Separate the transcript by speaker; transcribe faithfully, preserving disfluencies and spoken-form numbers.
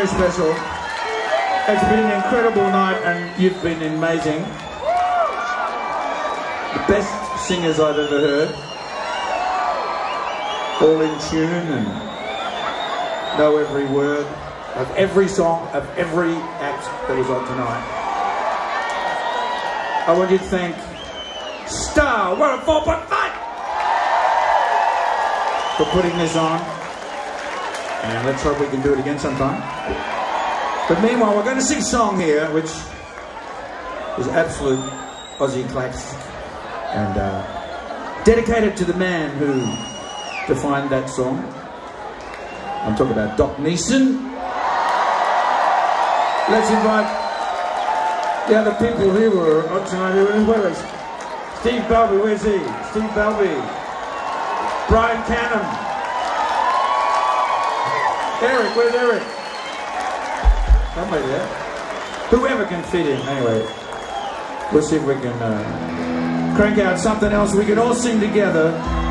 Speaker 1: very special. It's been an incredible night and you've been amazing. The best singers I've ever heard. All in tune and know every word of every song, of every act that was on tonight. I want you to thank Star one oh four point five for putting this on. And let's hope we can do it again sometime. But meanwhile, we're going to sing a song here, which is absolute Aussie classic. And uh, dedicated to the man who defined that song. I'm talking about Doc Neeson. Let's invite the other people who were on tonight who were as well as Steve Balby. Where's he? Steve Balby. Brian Canham. Eric, where's Eric? Somebody there. Whoever can fit in, anyway. We'll see if we can uh, crank out something else we can all sing together.